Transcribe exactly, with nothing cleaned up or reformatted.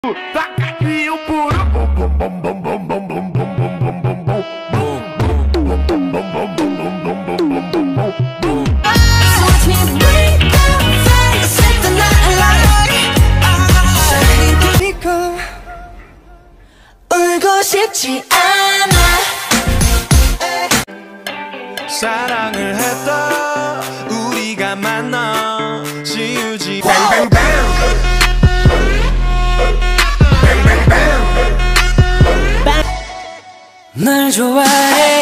울고 싶지 않아. 사랑을 했다 우리가 만나 지우지 널 좋아해.